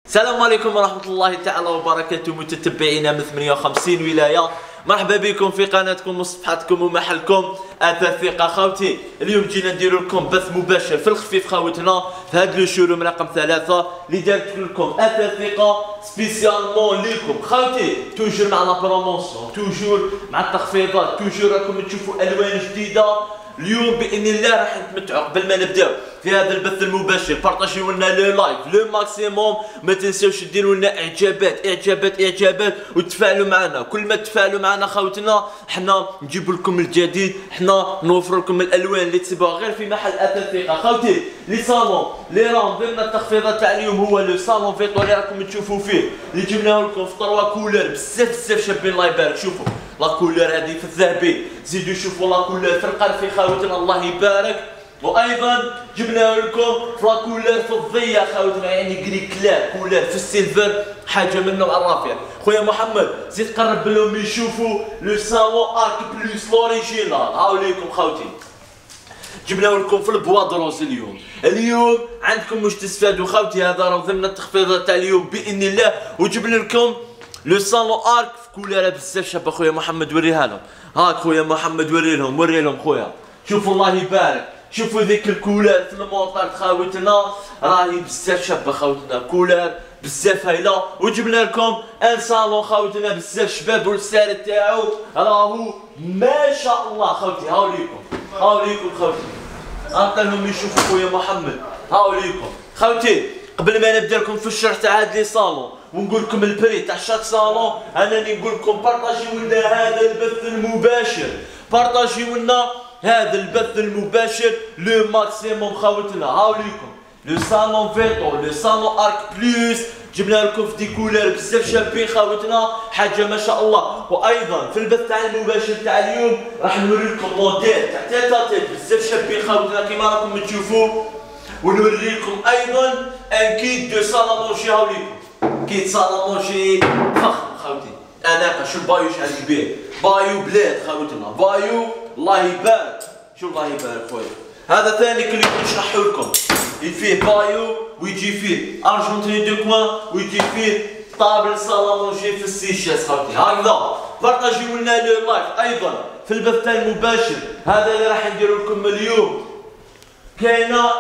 السلام عليكم ورحمة الله تعالى وبركاته متتبعينا من 58 ولاية. مرحبا بكم في قناتكم وصفحتكم ومحلكم أثاث ثقة خوتي. اليوم جينا نديرو لكم بث مباشر في الخفيف خوتنا في هذا لو شوروم رقم 3 اللي دارت لكم أثاث ثقة سبيسيالمون ليكم خوتي. توجور مع لا بروموسيون، توجور مع التخفيضات، توجور راكم تشوفوا ألوان جديدة. اليوم باذن الله راح نتمتعوا. قبل ما نبداو في هذا البث المباشر بارطاجيو لنا لو لايف لو ماكسيموم، ما تنساوش ديروا لنا اعجابات وتفاعلوا معنا. كل ما تفاعلوا معنا خوتنا حنا نجيب لكم الجديد، حنا نوفر لكم الالوان اللي تبغوا غير في محل اثاث ثقه خوتي. لي صالون لي راه ضمن التخفيضات تاع اليوم هو لو صالون فيتو اللي راكم تشوفوا فيه، اللي جبناه لكم في 3 كولور بزاف شابين. الله يبارك. شوفوا لا كولور هذه في الذهبي، زيدوا شوفوا لا كولور في القرفي خوتنا الله يبارك. وايضا جبناه لكم في لا كولور في الضيه خوتنا، يعني كري كلار كولور في السيلفر، حاجه من النوع الرافع. خويا محمد زيد قرب لهم يشوفوا لو صالون ارك بلوس لوريجينال. هاو ليكم خوتي، جبناه لكم في البوا دروز. اليوم عندكم واش تستفادوا خوتي. هذا راه ضمن التخفيضات تاع اليوم باذن الله. وجبنا لكم لو صالون ارك في كولاره بزاف شابه. خويا محمد وريها لهم. هاك خويا محمد وري لهم خويا. شوفوا الله يبارك، شوفوا ذيك الكولار في الموطار خوتنا راهي بزاف شابه خوتنا، كولار بزاف هايله. وجبنا لكم ان صالون خوتنا بزاف شباب، والسعر تاعو راهو ما شاء الله خوتي. هاو ليكم خوتي، عطيهم يشوفوا خويا محمد. هاو ليكم خوتي. قبل ما نبدا لكم في الشرح تاع هاد لي صالون ونقول لكم البري تاع شاك صالون، انني نقول لكم بارطاجيو لنا هذا البث المباشر، بارطاجيو لنا هذا البث المباشر لو ماكسيموم خوتنا. هاو ليكم لو صالون فيتو لو صالون ارك بلوس، جبنا لكم في دي كولور بزاف شابين خوتنا، حاجه ما شاء الله. وايضا في البث تاع المباشر تاع اليوم راح نوري لكم موديل تاع تيتاتيت بزاف شابين خوتنا كيما راكم تشوفوا. ونوري لكم ايضا ان كيت دو سالامونجي. هاو ليكم كيت سالامونجي فخم خوتي. انا شو البايو شحال كبير، بايو بلاد خوتنا، بايو الله يبارك. شو الله يبارك خويا. هذا ثاني كلي نشرحه لكم، فيه بايو ويجي فيه ارجنتيني دو كوان ويجي فيه طابل سالامونجي في السيشاس خوتي. هكذا بارطاجيو لنا لو لايف. ايضا في البث المباشر هذا اللي راح نديرو لكم اليوم كاينه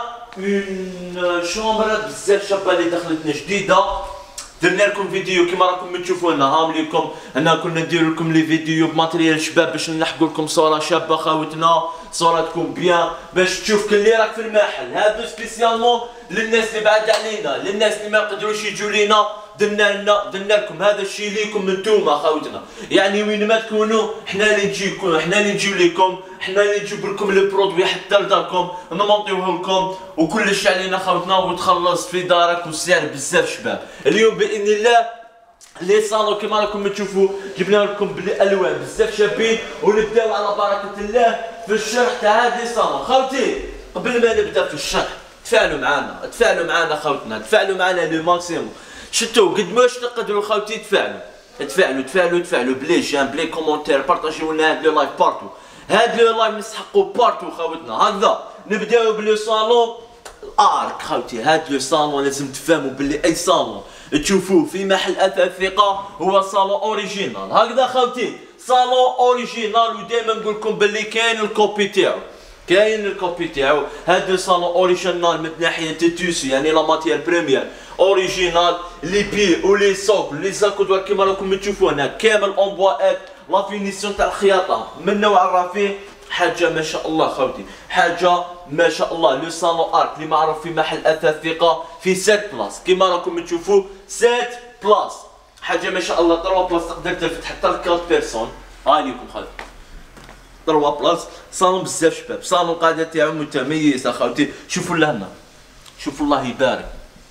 اون شومبر بزاف شابه اللي دخلتنا جديده. درنا لكم فيديو كيما راكم تشوفوا لنا. هاهم ليكم انا كنا نديرو لكم لي فيديو بماتريال شباب باش نلحقوا لكم صوره شابه خوتنا، صوره تكون بيان باش تشوف كل راك في المحل. هادو سبيسيالمون للناس اللي بعاد علينا، للناس اللي ما يقدروش يجوا لينا. درنا لكم هذا الشيء ليكم انتوما خوتنا، يعني وين ما تكونوا حنا اللي نجيكم، حنا اللي نجيو لكم، حنا اللي نجيب لكم لي برودوي حتى لداركم نمونطيوه لكم وكلش علينا خوتنا، وتخلص في دارك والسعر بزاف شباب. اليوم باذن الله لي صالون كيما راكم تشوفوا جبنا لكم بالالوان بزاف شابين. ونبداو على بركه الله في الشرح تاع هاد لي صالون خوتي. قبل ما نبدا في الشرح تفاعلوا معنا خوتنا، تفاعلوا معنا لو ماكسيموم. شتو قد ماش تقدروا خوتي تفاعلوا بلي جيم بلي كومونتير، بارطاجيو لنا هاد لو لايف بارتو. هاد لو لايف نسحقوا بارتو خوتنا. هكذا نبداو بلو صالون ارك خوتي. هاد لو صالون لازم تفهموا بلي اي صالون تشوفوه في محل اثاث ثقه هو صالون اوريجينال. هكذا خوتي صالون اوريجينال. ودائما نقول لكم بلي كاين الكوبي تاعو، هاد لو صالون اوريجينال من ناحيه التوسي، يعني لا ماتيير بريمير اوريجينال. لي بي ولي سوك لي زاكودوار كيما راكم تشوفوا هنا كامل اون بواات. لا فينيسيون تاع الخياطه من نوع الرفيع، حاجه ما شاء الله خوتي، حاجه ما شاء الله. لو صالون ارك اللي معروف في محل اثاث ثقه في 7 بلاص كيما راكم تشوفوا 7 بلاص، حاجه ما شاء الله. 3 بلاص تقدر تلفت حتى ل 4 بيرسون. هاي ليكم خوتي 3 بلاص، صالون بزاف شباب، صالون قاعده تاعو متميز اخوتي. شوفوا لهنا، شوفوا الله يبارك.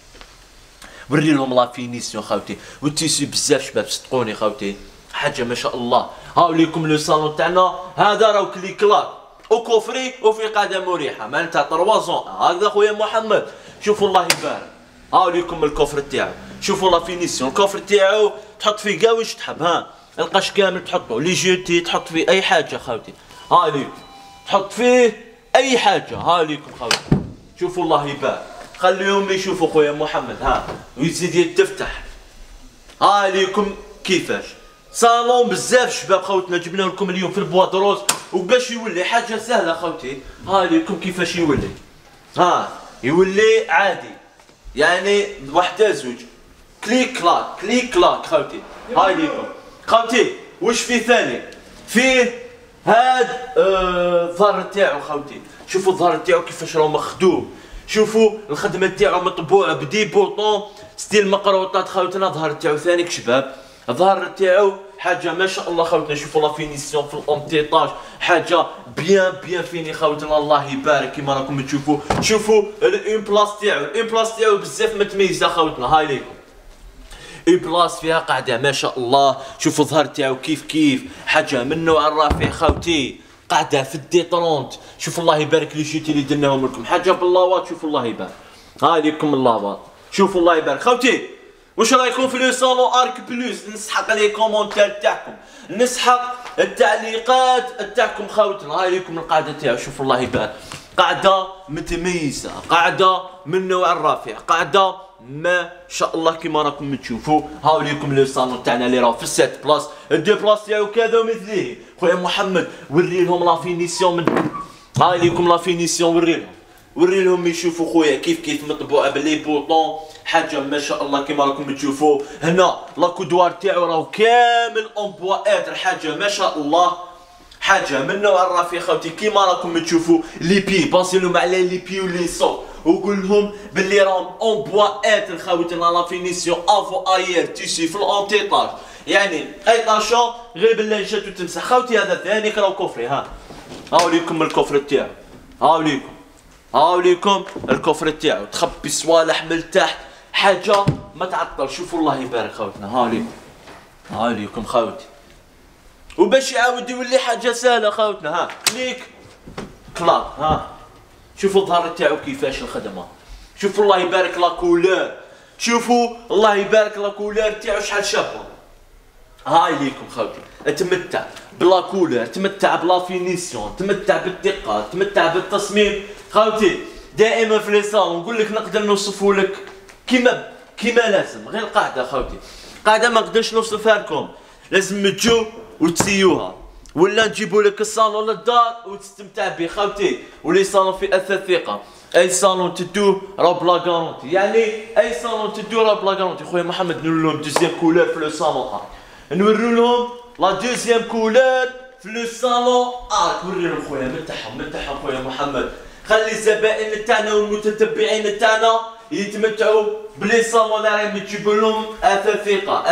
وري لهم لا فينيسيون خوتي، والتيسي بزاف شباب صدقوني خوتي، حاجه ما شاء الله. هاو ليكم لو صالون تاعنا. هذا راهو كلي كلاك وكوفري وفي قاعده مريحه معناتها 3 زون. هكذا خويا محمد شوفوا الله يبارك. هاو ليكم الكوفر تاعو، شوفوا لا فينيسيون. الكوفر تاعو تحط فيه كاع واش تحب، ها القش كامل تحطو، لي جوتي تحط فيه اي حاجه خوتي. ها ليكم تحط فيه اي حاجه. ها ليكم خوتي شوفوا الله يبارك. خليهم يشوفوا خويا محمد. ها ويزيد يتفتح. ها ليكم كيفاش صالون بزاف شباب خوتنا جبنا لكم اليوم في البوا دروز، وباش يولي حاجه سهله خوتي. ها ليكم كيفاش يولي. ها يولي عادي يعني وحده زوج كليك كلاك كليك كلاك خوتي. هاي ليكم خوتي. واش فيه ثاني؟ فيه هاد الظهر تاعو خوتي. شوفوا الظهر تاعو كيفاش راهو مخدوم، شوفوا الخدمه تاعو مطبوعه بدي بوطون ستيل مقروطات خوتنا. الظهر تاعو ثاني شباب، الظهر تاعو حاجه ما شاء الله خوتنا. شوفوا لا فينيسيون في الانتيطاج حاجه بيان فيني خوتنا الله يبارك كيما راكم تشوفوا. شوفوا الان بلاص تاعو، الان بلاص تاعو بزاف متميزه خوتنا. هاي ليكم اي بلاص فيها قاعده ما شاء الله. شوفوا الظهر تاعو كيف حاجه من نوع الرافع خوتي، قاعده في الدي 30. شوفوا الله يبارك لي جيتي اللي درناهم لكم حاجه باللاوات. شوفوا الله يبارك. هاي ليكم اللاوات. شوفوا الله يبارك خوتي. واش رايكم في لو صالون ارك بلوس؟ نسحق لي كومونتير تاعكم، نسحق التعليقات تاعكم خوتنا. هاي ليكم القاعده تاعو. شوفوا الله يبارك قاعده متميزه، قاعده من نوع الرافع، قاعده ما شاء الله كيما راكم تشوفوا. هاو ليكم لو صالون تاعنا اللي راهو في السيت بلاص، الدو بلاص تاعو كذا ومثليه. خويا محمد وري لهم لا فينيسيون من هاي ليكم لا فينيسيون. وري لهم يشوفوا خويا كيف مطبوعه باللي بوطون حاجه ما شاء الله كيما راكم تشوفوا. هنا لاكودوار تاعو راهو كامل امبوااتر حاجه ما شاء الله، حاجه من نوع الرافي خوتي كيما راكم تشوفوا. لي بي باسي لهم على لي بي ولي صو، وقول لهم باللي راهم امبوااتر خوتنا لا فينيسيون افو ايير تيسي في الانتيطاج، يعني اي طاشون غير باللانجات وتمسح خوتي. هذا ثاني راهو كوفري. هاو ليكم الكفر تاعو، هاو ليكم الكفر تاعو تخبي صوالح من تحت حاجه ما تعطل. شوفوا الله يبارك خوتنا. هاو ليكم خوتي. وباش يعاود يولي حاجه سهله خوتنا. ها كليك كلاك. شوفوا الظهر تاعو كيفاش الخدمه. شوفوا الله يبارك لا كولور، شوفوا الله يبارك لا كولور تاعو شحال شابه. هاي ليكم خوتي. تمتع بلا كولور، تمتع بلا فينيسيون، تمتع بالدقه، تمتع بالتصميم خوتي. دائما في لي صالون نقول لك نقدر نوصفه لك كيما لازم، غير قاعده خوتي، قاعده ما نقدرش نوصفها لكم، لازم تجوا وتسيوها ولا نجيبوا لك الصالون للدار وتستمتع به خوتي. ولي صالون في اثاث ثقه، اي صالون تدوه راه بلا غارونتي، يعني اي صالون تدوه راه بلا غارونتي. خويا محمد نوري لهم دوزيام كولور في لو صالون نوري لهم لا دوزيام كولور في لو صالون وري لهم خويا من تحهم خويا محمد. خلي الزبائن تاعنا والمتتبعين تاعنا يتمتعوا بلي صالون اللي راهي تجيب لهم اثاث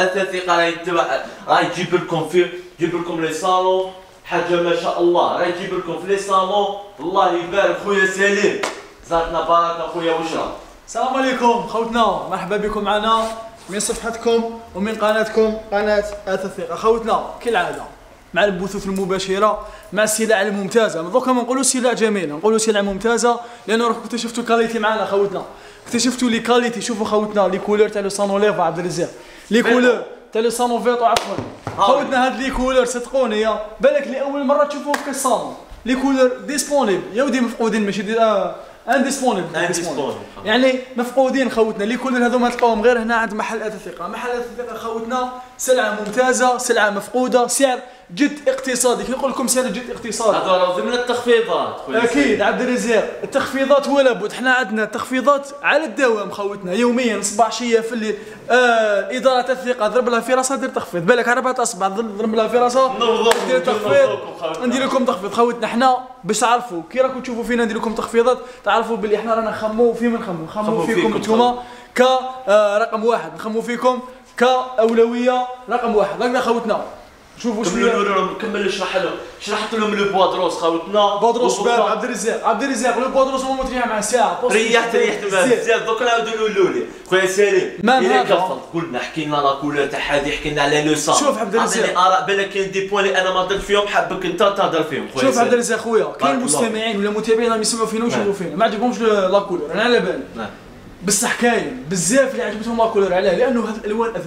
ثقه راهي تجيب لكم جيب لكم لي صالون حاجه ما شاء الله. راهي تجيب لكم في لي صالون. الله يبارك خويا سليم، زادنا بركه خويا وشرا. السلام عليكم خوتنا، مرحبا بكم معنا من صفحتكم ومن قناتكم قناه اثاث ثقه. خوتنا كالعاده مع البثوث المباشره مع السلع الممتازه. دوكا ما نقولوا سلع جميله، نقولوا سلع ممتازه لانه راكم اكتشفتوا كاليتي معنا خوتنا، اكتشفتوا لي كاليتي. شوفوا خوتنا لي كولور تاع لو صالون ليفا عبد الرزاق، لي كولور تاع لو صالون فيتو عفوا خوتنا. هاد لي كولور صدقوني يا بالك لاول مره تشوفوه في الصالون. لي كولور ديسبونيبل يا ودي مفقودين، ماشي انديسبونيبل يعني مفقودين خوتنا. لي كولور هذوما تلقاوهم غير هنا عند محل اثاث ثقه. محل اثاث ثقه خوتنا سلعه ممتازه، سلعه مفقوده، سعر جد اقتصادي. كي نقول لكم سعر جد اقتصادي هذا راه ضمن التخفيضات اكيد عبد الرزاق. التخفيضات ولا بد، حنا عندنا تخفيضات على الدوام خوتنا يوميا صباح شيه في الليل. اداره الثقه ضرب لها في راسها دير تخفيض، بالك 4 اصبع ضرب لها في راسها دير تخفيض. ندير لكم تخفيض خوتنا. حنا باش تعرفوا كي راكم تشوفوا فينا ندير لكم تخفيضات تعرفوا بلي حنا رانا نخمو في من نخمو فيكم نتوما كرقم واحد، نخمو فيكم كاولويه رقم واحد. هكذا خوتنا. شوفوا شويه كمل شرحت لهم لو بوادروس خوتنا. بوادروس شباب عبد الرزاق لو بوادروس هو متريح مع ساعه ريحت بزاف. دوك نعاودوا نقولوا لي خويا سليم إلا كفر قلنا حكي لنا لا كولور تاع هادي، حكي لنا على لو صون. شوف عبد الرزاق اراء بالك كاين دي بوان اللي انا ما درت فيهم حابك انت تهضر فيهم خويا. شوف عبد الرزاق خويا كاين مستمعين ولا متابعين راهم يسمعوا فينا ويشوفوا فينا ما عجبهمش لا كولور، انا على بالي بصح كاين بزاف اللي عجبتهم لا كولور. علاه؟ لانه هاد الالوان اذواق،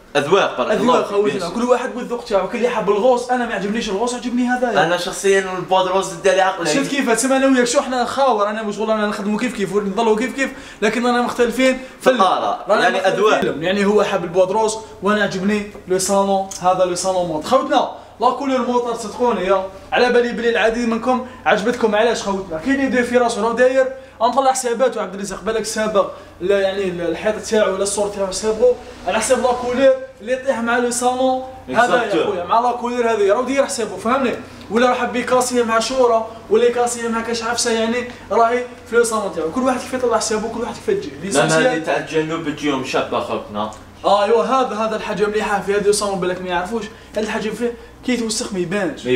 اذواق بارك الله اذواق فيك. خوتنا، كل واحد والذوق تاعو. كل اللي حاب الغوص، انا ما عجبنيش الغوص، عجبني هذايا. انا شخصيا البودروز دالي عقلي. شفت كيف تسمى انا وياك شو احنا خاور، انا مشغول انا نخدموا كيف كيف ونظلوا كيف كيف، لكن رانا مختلفين في الآراء، يعني أذواق. يعني هو حاب البودروز وانا عجبني لو صالون، هذا لو صالون مود. خوتنا لا كولور موتور صدقوني يا على بالي بلي العديد منكم عجبتكم. علاش خوتنا؟ كاين يدير في راسو راه داير نطلع حساباته عبد الرزاق، بالك سابق لا يعني الحيط تاعو ولا الصور تاعو سابقو على حساب لا كولور اللي يطيح مع لو صالون هذا يا خويا، مع لا كولور هذه راه داير حسابه فهمني، ولا راح حبي كاسيه مع شوره ولا كاسيه مع كاش عفسه، يعني راهي في لو صالون تاعو كل واحد كيف يطلع حسابه، كل واحد كيف تجي. هذه تاع الجنوب تجيهم شابه خوتنا. ايوا هذا الحاجه مليحه في هذا الصالون بالك ما يعرفوش، هذه الحاجه فيه كي يتوسخ ما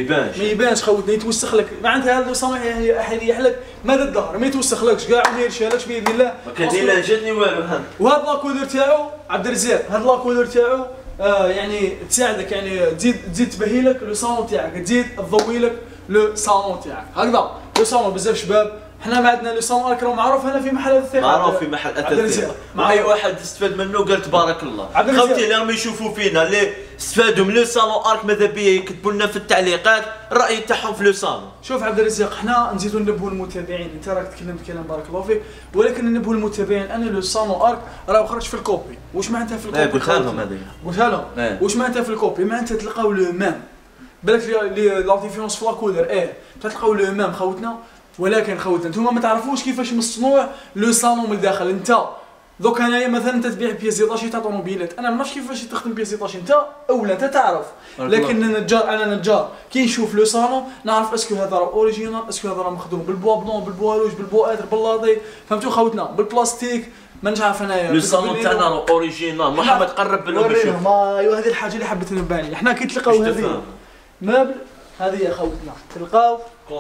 يبانش خوتنا، يتوسخ لك معناتها هذا الصالون يريح لك مدى الظهر، ما يتوسخلكش كاع وما يرشالكش باذن الله. ما كان لا جاتني والو. وهذا لاكولور تاعو عبد الرزاق، هذا لاكولور تاعو يعني تساعدك، يعني تزيد تبهي لك لو صالون تاعك، تزيد تضوي لك لو صالون تاعك هكذا. لو صالون بزاف شباب، حنا ما عندنا لو صالون اكرم معروف هنا في محل الثقه، معروف في محل الثقه، اي واحد استفاد منه قال تبارك الله. خوتي اللي راهم يشوفوا فينا اللي استفادوا من لو صالون ارك ماذا بيا يكتبوا لنا في التعليقات الراي تاعهم في لو صالون. شوف عبد الرزاق، حنا نزيدوا ننبهوا المتابعين، انت راك تكلمت كلام بارك الله فيك، ولكن ننبهوا المتابعين ان لو صالون ارك راه خرج في الكوبي. واش معناتها في الكوبي؟ قلت لهم هذه، قلتها لهم. واش معناتها في الكوبي؟ معناتها تلقاو لو مام، بالك لا ديفيرونس في لاكولر تلقاو لو مام خوتنا، ولكن خوتنا نتوما ما تعرفوش كيفاش مصنوع لو صالون من الداخل. انت دوك انايا مثلا انت تبيع بياس ديطاشي تاع طوموبيلات، انا ما نعرفش كيفاش تخدم بياس ديطاشي انت اولا انت تعرف، لكن انا نجار كي نشوف لو صالون نعرف اسكو هذا راه اوريجينال، اسكو هذا راه مخدوم بالبوا بلون بالبوا روج بالبوا ادر باللاضي، فهمتوا خوتنا، بالبلاستيك مانيش عارف انايا. لو صالون تاعنا راه اوريجينال، محمد قرب بالهم يشوف. ايوا هذه الحاجه اللي حبيت نباني، حنا كي تلقاو هذه مابل هذه يا خوتنا تلقاو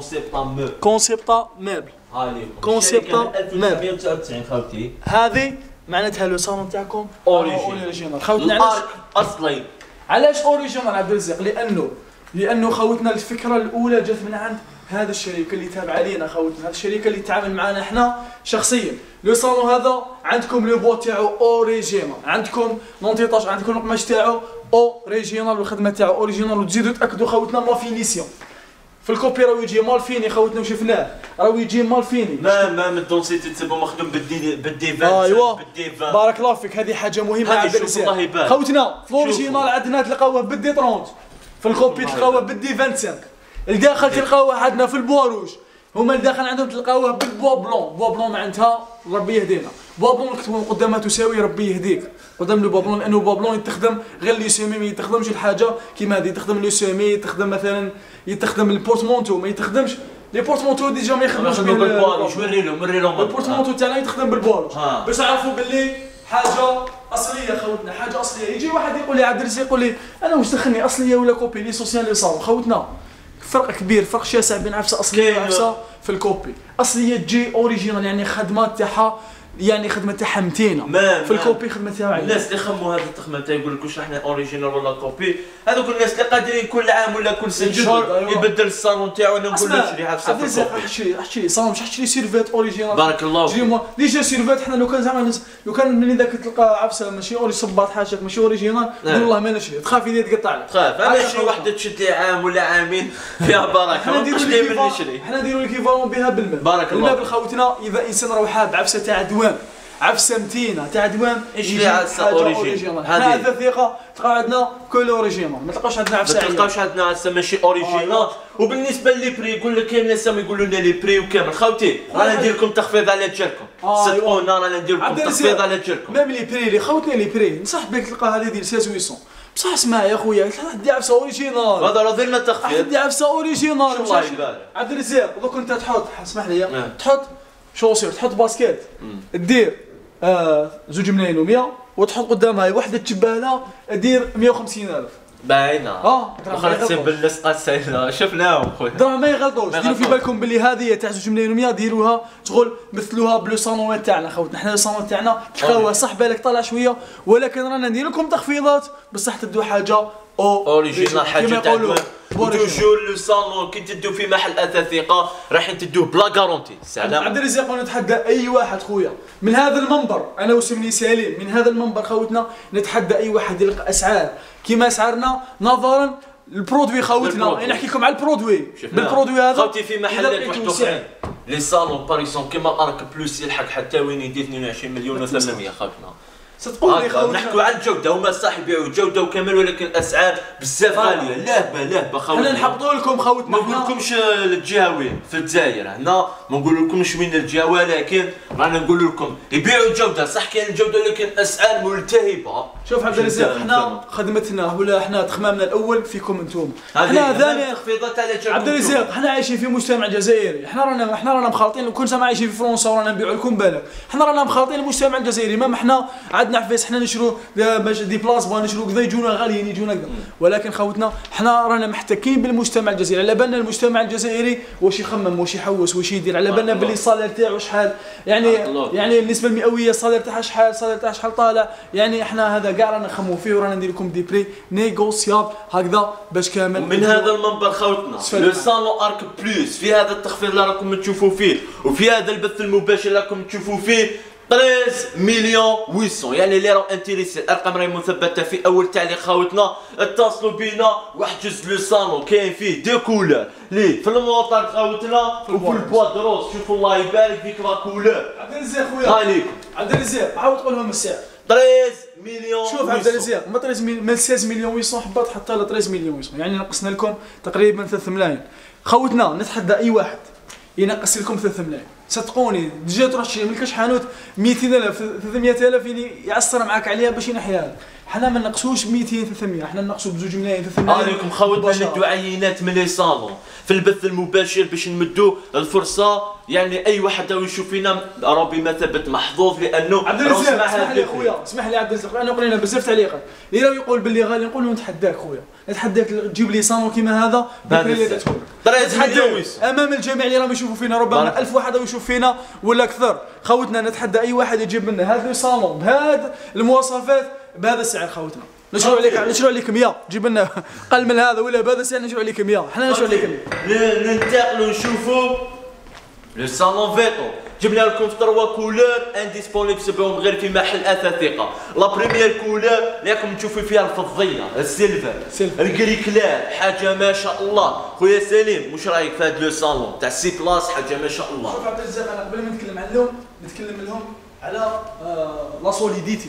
كونسيبتا مابل، كونسيبتا مابل 1999 خوتي. هذه معناتها لو صالون تاعكم اوريجينال خوتنا. علاش اصلي؟ علاش اوريجينال عبد الرزاق؟ لانه خوتنا الفكره الاولى جات من عند هذا الشركه اللي تابعه لينا خوتنا، هذه الشركه اللي تعامل معنا احنا شخصيا. لو صالون هذا عندكم لو بو تاعو اوريجينال، عندكم لونتيطاج، عندكم القماش تاعو اوريجينال والخدمه تاعو اوريجينال، وتزيدوا تاكدوا خوتنا لا فينيسيون. في الكوبي راهو يجي مال فيني خوتنا وشفناه، راهو يجي مال فيني. ما الدونسيتي تبقى مخدوم بالديفان. ايوا بارك الله فيك، هذه حاجه مهمه عبد الرزاق خوتنا. في الاوريجينال عندنا تلقاوه بالدي 30، في الكوبي تلقاوه بالدي 25، الداخل تلقاوه عندنا في البوا روج، هما الداخل عندهم تلقاوه بالبوا بلون. بوا بلون معناتها ربي يهدينا، بوا بلون نكتبوا قدامها تساوي ربي يهديك قدام لو بوا بلون، لانه بوا بلون يتخدم غير لي سيمي، ما يتخدمش الحاجه كيما هذه، يتخدم لو سيمي، يتخدم مثلا يتخدم البورتمونتو، ما يتخدمش لي بورتمونتو ديجا ما يخدموش بالبواروج. وري لهم البورتمونتو تاعنا يتخدم بالبواروج باش نعرفوا باللي حاجه اصليه خوتنا، حاجه اصليه. يجي واحد يقول لي عبد الرزاق يقول لي انا واش دخلني اصليه ولا كوبي لي سوسيال لي صار خوتنا، فرق كبير، فرق شاسع بين عفسه اصليه وعفسه في الكوبي. اصليه تجي اوريجينال، يعني خدمات تاعها يعني خدمه تاعها متينه، في الكوبي خدمه تاعها. الناس اللي خموا هذا التخمه تاع يقول لك واش احنا اوريجينال ولا كوبي، هذوك الناس اللي قادرين كل عام ولا كل 6 شهور يبدل الصالون تاعو. انا نقول له شري عفسه في الكوبي، شري صالون مش تشري سيرفيت اوريجينال. بارك الله فيك. ديجا سيرفيت حنا لو كان زعما لو كان ملي ذاك تلقى عفسه ماشي صباط حاشاك ماشي اوريجينال، قول والله ما نشري، تخاف يدي تقطع لك، تخاف. انا شي وحده تشد لي عام ولا عامين فيها بركه، حنا نديروا ليكيفالون بها بالمال. بارك الله. المال خوتنا اذا انسان راه حاب عفسه تاع دوام، عفسه متينه تاع دوام، يشري عفسه اوريجينال. هذا ثقه تلقاو عندنا كل اوريجينال، ما تلقاوش عندنا عفسه، ما تلقاوش عندنا عفسه ماشي اوريجينال. وبالنسبه لي بري يقول لك كاين ناس يقولوا لنا لي بري وكامل. خوتي رانا ندير لكم تخفيض على جالكم، صدقونا رانا ندير لكم تخفيض على جالكم. ميم لي بري اللي خوتنا لي بري نصح بك تلقى هذه ديال 1600 بصح اسمع يا خويا دي عفسه اوريجينال، هذا راه درنا تخفيض، دي عفسه اوريجينال. الله يبارك عبد الرزاق دوك انت تحط، اسمح لي تحط شوسير، تحط باسكيت، دير 2 ملايين و100 وتحط قدامها وحده تشباله دير 150,000 باينه. وخرجت تسيب اللصقه سايله شفناهم خويا، دراهم ما يغلطوش. ديروا في بالكم باللي هذه تاع 2 ملايين و100 ديروها شغل مثلوها بلو صالون تاعنا خوتنا. حنا الصالون تاعنا تلقاوها صح بالك طالع شويه، ولكن رانا ندير لكم تخفيضات بصح تدوا حاجه اوريجينال، حاجه تاع توجور لو صالون كي تدو في محل اثاث ثقه راح تدوه بلا غارونتي. سلام عبد الرزاق، ونتحدى اي واحد خويا من هذا المنبر، انا واسمني سليم، من هذا المنبر خوتنا نتحدى اي واحد يلقى اسعار كيما اسعارنا نظرا البرودوي خوتنا. انا نحكي لكم على البرودوي، بالبرودوي هذا خوتي في محلات واحد اخرين لي صالون باريسون كيما الارك بلوس يلحق حتى وين يدير 22 مليون و800 خوتنا. صدقوني خوتنا نحكوا على الجوده، هما صح يبيعوا جوده وكامل ولكن الاسعار بزاف غاليه. لهبه خوتنا. احنا نحبطوا لكم خوتنا، ما نقولكمش الجهه وين في الجزائر، هنا ما نقول لكمش وين الجهه، ولكن رانا نقول لكم يبيعوا جوده. صح كاين الجوده ولكن اسعار ملتهبه. شوف عبد الرزاق، احنا خدمتنا ولا احنا تخمامنا الاول فيكم انتم. احنا ثاني تخفيضات على جوده. عبد الرزاق، احنا عايشين في مجتمع جزائري، احنا رانا مخالطين. لو كنت عايشين في فرنسا ورانا نبيعوا لكم بالك، احنا رانا مخالطين المجتمع الجزائري. ما احنا عندنا عفاس، احنا نشرو دي بلاص بغا نشرو كذا يجونا غاليين يجونا كذا، ولكن خوتنا احنا رانا محتكين بالمجتمع الجزائري. على بالنا المجتمع الجزائري واش يخمم، واش يحوس، واش يدير، على بالنا باللي الصالير تاعو شحال، يعني النسبه المئويه الصالير تاعها شحال، الصالير تاعها شحال طالع. يعني احنا هذا كاع رانا نخمو فيه ورانا ندير لكم دي بري نيغوسياب هكذا باش كامل. ومن هذا المنبر خوتنا لو صالون ارك بلوس في هذا التخفيض اللي راكم تشوفوا فيه وفي هذا البث المباشر اللي راكم تشوفوا فيه 13 مليون 800. يعني اللي راهو انتريسي الارقام راهي مثبته في اول تعليق خوتنا. اتصلوا بينا واحجز لو صالون كاين فيه دو كولور لي في الموطر خوتنا وفي البوا دروس. شوفوا الله يبارك فيك لا كولور. عبد الرزاق خويا عليكم عبد الرزاق، عاود قول لهم السعر. 13 مليون. شوف عبد الرزاق، ما 13 من 16 مليون 800 حبات حتى ل 13 مليون 800، يعني نقصنا لكم تقريبا 3 ملايين. خوتنا نتحدى اي واحد ينقص لكم 3 ملايين. صدقوني ديجا تروح تشري من كاش حانوت 200,000 300,000 يعني يعصر معاك عليها باش ينحيها. حنا ما نقصوش 200 300، حنا نقصوا ب2 ملايين 3 ملايين. عليكم خوتنا ندو عينات من لي صالون في البث المباشر باش نمدوا الفرصه. يعني اي واحد راه يشوف فينا راه بمثابه محظوظ لانه عبد الرزاق اسمح لي خويا، اسمح لي عبد الرزاق، انا قلنا بزاف تعليقات اللي راه يقول باللي غالي، نقول له نتحداك خويا، نتحداك تجيب لي صالون كيما هذا بكري اللي تكون امام الجميع اللي راهم يشوفوا فينا. ربما 1000 واحد راه يشوف فينا ولا اكثر. خوتنا نتحدى اي واحد يجيب لنا هذا الصالون بهذا المواصفات بهذا السعر. خوتنا نشرو عليك 100، جيب لنا قل من هذا ولا بهذا السعر نشرو عليك 100. حنا نشرو عليك 100. ننتقلوا نشوفوا لو صالون فيتو. جبنا لكم في 3 كولور انديسبونيبل تبيعهم غير في محل اثاث ثقه. لا بريمير كولور اللي راكم تشوفوا فيها الفضيه السيلفر الكري كلار، حاجه ما شاء الله. خويا سليم واش رايك في هذا لو صالون تاع سي بلاص؟ حاجه ما شاء الله. شوف عبد الرزاق، انا قبل ما نتكلم لهم على لا سوليديتي.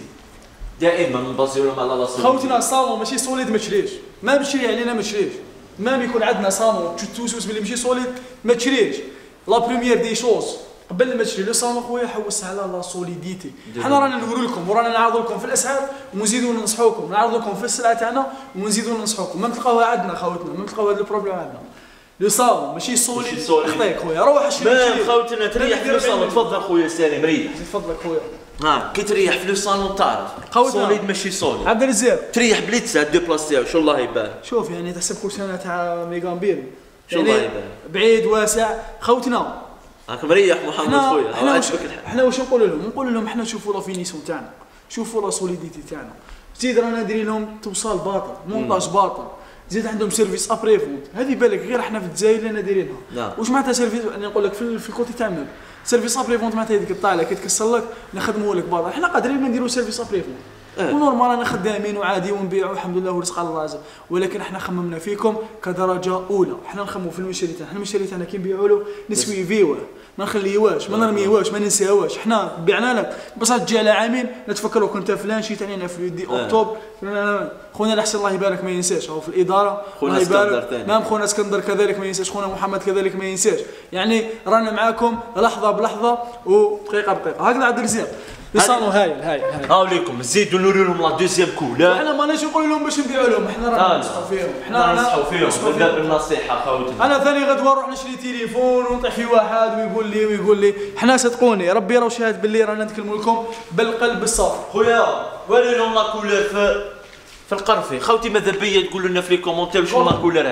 دائما نبازيو لهم على لا سوليديتي. خوتنا الصالون ماشي سوليد ما تشريش، ما مشري علينا ما تشريش. ما يكون عندنا صالون توسوس باللي ماشي سوليد ما تشريش. لا بريمير دي شوز قبل ما تشري لو صالون خويا حوس على لا سوليديتي. حنا رانا نقول لكم ورانا نعرض لكم في الاسعار ونزيدوا ننصحوكم، نعرض لكم في السلعه تاعنا ونزيدوا ننصحوكم. ما تلقاوها عندنا خوتنا، ما تلقاو هذا البروبليم عندنا. لو صالون ماشي سوليد. خطيك خويا، روح اشري. ما خوتنا تريح في لو صالون. تفضل خويا سالم ريح. تفضل خويا. كي تريح في لو صالون تعرف سوليد ماشي سوليد. عبد الرزاق تريح بلي تسعد دو بلاص تاعو شو الله يبارك. شوف يعني تحسب كل سنه تاع ميغامبيل شو الله يبارك بعيد واسع. خوتنا راك مريح محمد خويا. احنا واش نقول لهم؟ نقول لهم احنا شوفوا لا فينيسيون تاعنا، شوفوا لا سوليديتي تاعنا. زيد رانا دايرين لهم توصال باطل، مونتاج باطل، زيد عندهم سيرفيس ابري فونت. هذه بالك غير احنا في الجزائر اللي دايرينها. واش معناتها سيرفيس؟ انا نقول لك في الكوتي تاع المال سيرفيس ابري فونت معناتها هذيك الطالع كي تكسر لك نخدموا لك باطل. احنا قادرين نديروا سيرفيس ابري فونت ونورمال رانا خدامين وعادي ونبيعوا الحمد لله ورزق الله عز. ولكن احنا خممنا فيكم كدرجه اولى. احنا نخمموا في المشتري تاعنا، احنا المشتري تاعنا كي نبيعوا له نسوي فيوه، ما نخليوهاش، ما نرميوهاش، ما ننساوهاش. احنا بعنا لك بصح تجي على عامين نتفكروا كنت فلان شيت علينا في دي اكتوبر. خونا الاحسن الله يبارك ما ينساش، هو في الاداره الله يبارك. نعم خونا اسكندر كذلك ما ينساش، خونا محمد كذلك ما ينساش. يعني رانا معاكم لحظه بلحظه ودقيقه بدقيقه. هكذا عبد الرزاق صالون هايل. هاوليكم نزيدوا نوري لهم لا دوزيام كولور. احنا ماناش نقول لهم باش نبيعوا لهم، احنا رانا ننصحوا فيهم. احنا ننصحوا فيهم بالنصيحه خوتنا. انا ثاني غدوه نروح نشري تليفون ونطيح في واحد ويقول لي احنا صدقوني ربي راه شاهد باللي رانا نتكلموا لكم بالقلب الصافي. خويا وري لهم لا كولور في القرفي. خوتي ماذا بيا تقولوا لنا في لي كومونتير شنو لا كولور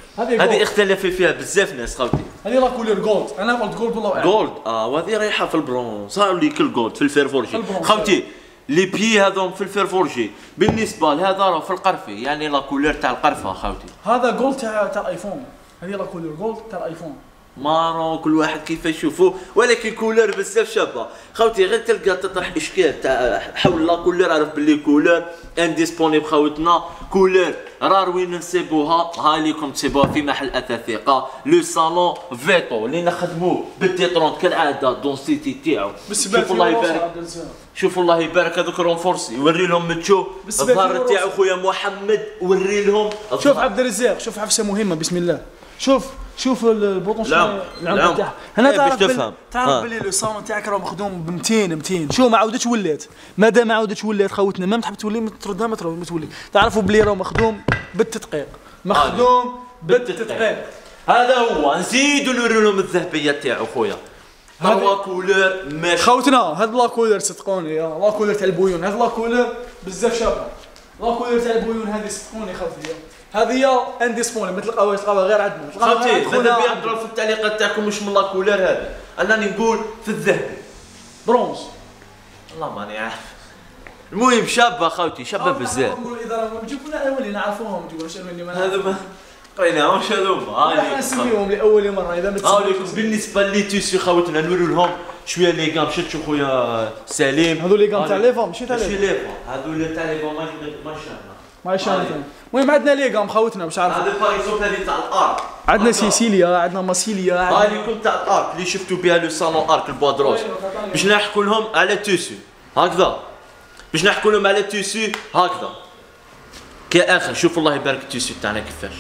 هذه اختلف فيها بزاف ناس خوتي. هذه لا كولور جولد، انا قلت جولد والله اعلم. جولد وهذه رايحه في البرونز. هاوليك الجولد في الفيرفورجي خوتي. لي بي هذوم في الفيرفورجي بالنسبه لهذا راه في القرفي، يعني لا كولور تاع القرفه اخوتي. هذا جولد تاع الايفون، هذه لا كولور جولد تاع الايفون. مارون كل واحد كيف يشوفه، ولكن كولور بزاف شابه خوتي. غير تلقى تطرح اشكال تاع حول لا كولور، عرف باللي كولور انديسبونيبل خوتنا. كولور رار وين نسيبوها، هاي ليكم تسيبوها في محل اثاث ثقه. لو صالون فيتو اللي نخدموه بالتيترون كالعاده دونسيتي تاعو. شوفوا الله يبارك، شوفوا الله يبارك هذوك رونفورسي. يوري لهم متشو الظهر تاعو خويا محمد، وري لهم. شوف عبد الرزاق، شوف عفسه مهمه بسم الله. شوف البوطون العمق تاعها هنا. تعرف باللي لو صالون تاعك راه مخدوم ب 200. شو ما عاودتش ولات، مادام ما عاودتش ولات خوتنا، ما تحب تولي تردها ما تولي. تعرفوا باللي راه مخدوم بالتدقيق، مخدوم بالتدقيق. هذا هو. نزيدوا نوري لهم الذهبيه تاعو خويا. لا كولور ماشي خوتنا. هاد لا كولور صدقوني، لا كولور تاع البويون، هاد لا كولور بزاف شابه. لا كولور تاع البويون هذه صدقوني خوتي، هذه هي انديسبونيبل، ما تلقاوهاش غير عندنا. خوتي ماذا بيا نضرب في التعليقات تاعكم واش من لا كولور هذا. انني نقول في الذهب برونز، والله ماني عارف. المهم شابه خوتي، شابه بزاف. نقولوا اذا نجيبوا لنا اولين نعرفوهم، نجيبوا واش هذوما قريناهمش هذوما. احنا نسميهم لاول مره اذا ما تسميوش. بالنسبه لي تيسي خوتنا نوريو لهم شويه لي غام. شفتوا خويا سليم هذو لي غام تاع لي فام، ماشي تاع لي فام، هذو اللي تاع لي فام ما شاء الله. المهم عندنا لي غام خوتنا باش عارف. هذا باغيزومبل هذه تاع الارك، عندنا سيسيليا، عندنا ماسيليا. هاي ليكم تاع الارك اللي شفتوا بها لو صالون ارك البوا دروس. باش نحكوا لهم على تيسو هكذا، باش نحكوا لهم على تيسو هكذا كاخر. شوفوا الله يبارك التيسو تاعنا كيفاش.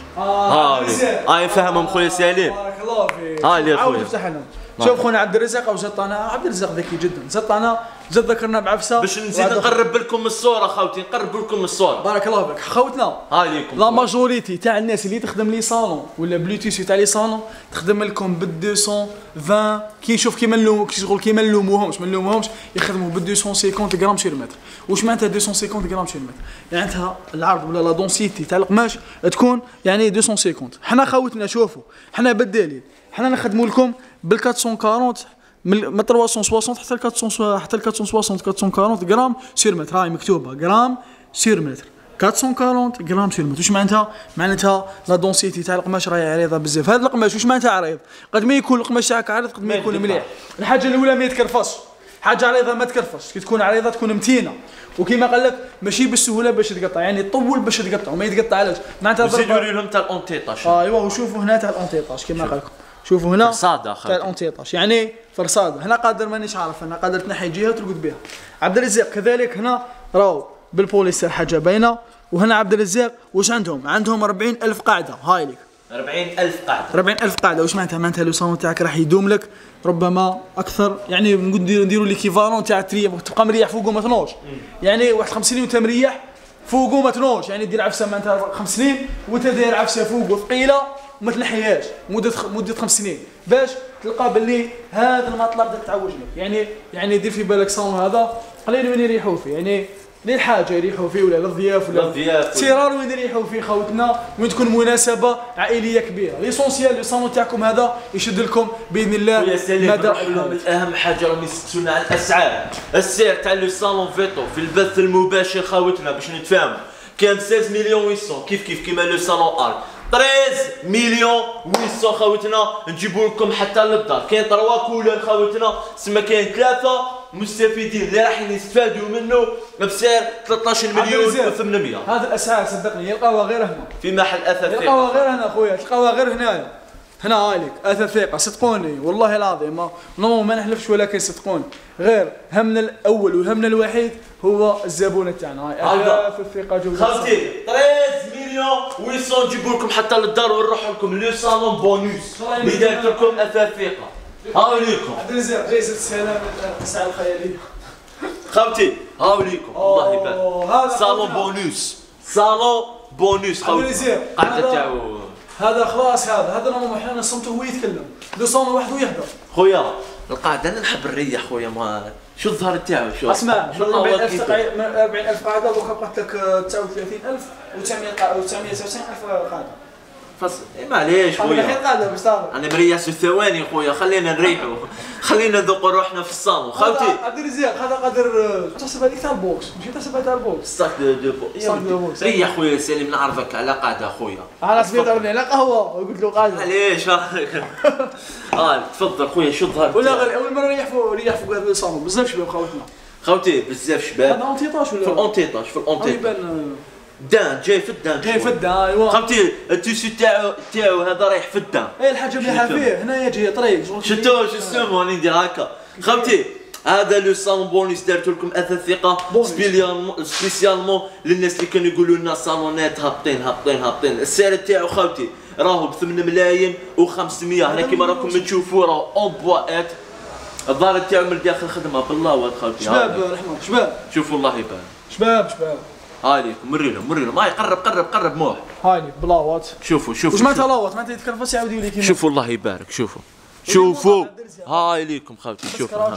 هاي فهمهم خويا سليم. بارك الله فيك. هاي اللي خويا افتح لنا. شوف خونا عبد الرزاق وزطانا. عبد الرزاق ذكي جدا، زطانا زاد ذكرنا بعفسه. باش نزيد نقرب لكم الصوره خوتي، نقرب لكم الصوره. بارك الله فيك خوتنا. هاي ليكم لا ماجوريتي تاع الناس اللي تخدم لي صالون ولا بلوتوث تاع لي صالون تخدم لكم بال 220. كي شوف كيما نلوم كي شغل كيما نلوموهمش، ما نلوموهمش، يخدموا بال 250 غرام سير متر. واش معناتها 250 غرام سير متر؟ يعني معناتها العرض ولا لا دونسيتي تاع القماش تكون يعني 250. حنا خوتنا شوفوا، حنا بالدليل حنا نخدموا لكم بال 440 من 360 حتى ل 460 حتى ل 460 440 غرام سير متر. هاي مكتوبه غرام سير متر، 440 غرام سير متر. واش معناتها؟ معناتها لا دونسيتي تاع القماش راهي عريضه بزاف. هذا القماش واش معناتها عريض؟ قد ما يكون القماش تاعك عريض قد ما يكون مليح. الحاجه الاولى ما يتكرفصش، حاجه عريضه ما تكرفصش. كي تكون عريضه تكون متينه، وكيما قال لك ماشي بالسهوله باش تقطع، يعني طول باش تقطع وما يتقطع. علاش؟ معناتها نزيدوا لهم تاع الاونتيطاج. ايوا وشوفوا هنا تاع الاونتيطاج كيما قال لكم. شوفوا هنا فرصاده تاع الاونتيطاج، يعني فرصاده. هنا قادر مانيش عارف، انا قادر تنحي جهه وترقد بها. عبد الرزاق كذلك هنا راهو بالبوليستر حاجه باينه. وهنا عبد الرزاق واش عندهم 40,000 قاعده. هاي لك 40,000 قاعده. 40,000 قاعده. واش معناتها؟ معناتها لو صالون تاعك راح يدوم لك ربما اكثر، يعني نديروا ليكيفالون تاع تريح تبقى مريح فوق وما تنوضش. يعني واحد 5 سنين وانت مريح فوق وما تنوضش، يعني دير عفسه معناتها 5 سنين وانت داير عفسه فوق وثقيله وما تنحيهاش مده 5 سنين باش تلقى باللي هذا المطلب بدك تعوج لك. يعني دير في بالك صالون هذا قليل وين يريحوا فيه، يعني للحاجه يريحوا فيه ولا للضياف ولا سرار وين يريحوا فيه خوتنا، وين تكون مناسبه عائليه كبيره. ليسونسيال لو صالون تاعكم هذا يشد لكم باذن الله. ويا سلام اهم حاجه راهم يسقسونا على الاسعار. السعر تاع لو صالون فيتو في البث المباشر خوتنا باش نتفاهموا كان 16 مليون 800 كيف كيما لو صالون ارك 13 مليون 800 خوتنا نجيبوا لكم حتى للدار. كاين 3 كولور خوتنا، تسمى كاين 3 مستفيدين اللي راح يستفادوا منه بسعر 13 مليون و800. هذه الاسعار صدقني يلقاوها غير هنا في محل اثاث ثقه، يلقاوها غير هنا خويا، تلقاوها غير هنايا. هنا هايلك اثاث ثقه صدقوني والله العظيم ما نحلفش، ولكن صدقوني غير همنا الاول وهمنا الوحيد هو الزبون تاعنا. هاي اثاث الثقه جوده خالتي 13 مليون 800 نجيبوا لكم حتى للدار ونروح لكم لو صالون بونوس اللي دارت لكم اثاث ثقه. هاو ليكم عبد الرزاق جايزه السلام الاسعار الخياليه. خوتي هاو ليكم الله يبارك. صالون بونوس، صالون بونوس خوتي. قاعده تاعو هذا خلاص، هذا نورمال احنا نصمته هو يتكلم، لو صالون وحده يهدر. خويا القاعده انا نحب نريح خويا، ما شو الظهر تاعو شو اسمع 40,000 قاعده دوكا بقات لك 39,999 قاعده. فصل معليش انا الحين خويا، قاعده بستانس. انا مرياس ثواني خويا، خلينا نريحوا، خلينا نذوقوا روحنا في الصالون خوتي. عبد الرزاق هذا قادر تحسب هذيك تاع البوكس، ماشي تحسبها تاع البوكس. صاك دو بوكس. ريح خويا سالم، نعرفك على قاعده خويا. انا سمعت على قهوه وقلت له قاعده. معليش تفضل خويا، شو الظهر ولا غير اول مره ريح فوق هذا الصالون بزاف شباب خوتنا. خوتي بزاف شباب. هذا اونتيطاج ولا؟ في الاونتيطاج، في الاونتيطاج. يبان دان جاي في الدان، جاي في الدان. ايوا خوتي التيشيرت تاعو هذا رايح في الدان. اي الحاجه مليحه فيه، هنايا جايه طريق. شتو شو اسمه راني ندير هكا. خوتي هذا لو صالون بونيس دارت لكم اثاث ثقه سبيسيالمون للناس اللي كانوا يقولوا لنا صالونات هابطين. السعر تاعو خوتي راهو ب 8 ملايين و500. هنا كيما راكم تشوفوا راهو اون بواات. الدار تاعو من الداخل خدمه بالله خوتي. شباب رحمه شباب، شوفوا الله يبارك. شباب هاي ليكم، مري لهم هاي قرب موح. هاي بلاوات. شوفوا واش معناتها لاوات؟ معناتها يتكرفس يعاود يولي كيما. شوفوا الله يبارك، شوفوا هاي ليكم خوتي. شوفوا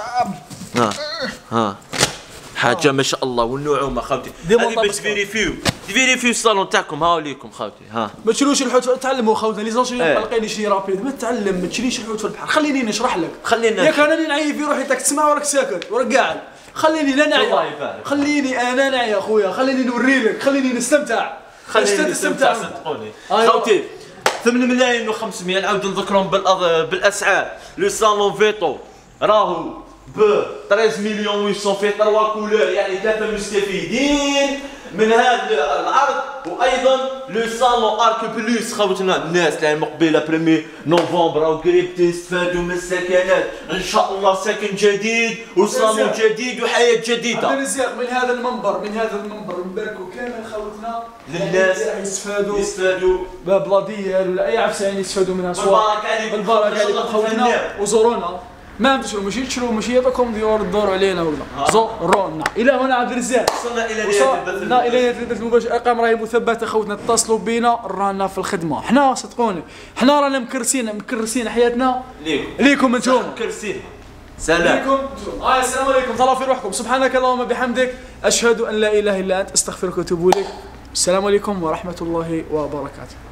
ها حاجه ما شاء الله والنعومه خوتي. هذه باش تفيريفيو الصالون تاعكم. هاو ليكم خوتي. ها ما تشريوش الحوت، تعلموا خوتنا لي زونجي قلقين يشري رابيد. ما تعلم، ما تشريش الحوت في البحر. خليني نشرح لك. ياك انا اللي نعيي في روحي، تاك تسمع وراك ساكت وراك قاعد. خليني لا نعيا، خليني انا نعيا اخويا، خليني نوري لك، خليني نستمتع. خليني نستمتع صدقوني. خوتي 8 ملايين و500. نعاود نذكرهم بالاسعار. لو صالون فيتو راهو ب 13 مليون و800 في 3 كولور، يعني 3 مستفيدين من هذا العرض. وايضا لو صالون ارك بلوس خوتنا، الناس اللي مقبله 1 نوفمبر او قريب تستفادوا من السكنات ان شاء الله. سكن جديد وصالون جديد وحياه جديده. عبد الرزاق من هذا المنبر نباركوا كامل خوتنا للناس يستفادوا بلا ديال ولا اي عفسه، يعني يستفادوا منها سواء بالبركه عليكم خوتنا. وزورونا، ما تشرو ماشي تشرو ماشي يعطيكم دوروا علينا ولا زورونا. الى هنا عبد الرزاق وصلنا الى نهايه البث المباشر. الارقام راهي مثبته خوتنا، اتصلوا بينا رانا في الخدمه. حنا صدقوني حنا رانا مكرسين حياتنا ليكم انتم. مكرسين. سلام ليكم السلام عليكم. طلعوا في روحكم. سبحانك اللهم بحمدك، اشهد ان لا اله الا انت، استغفرك واتوب اليك. السلام عليكم ورحمه الله وبركاته.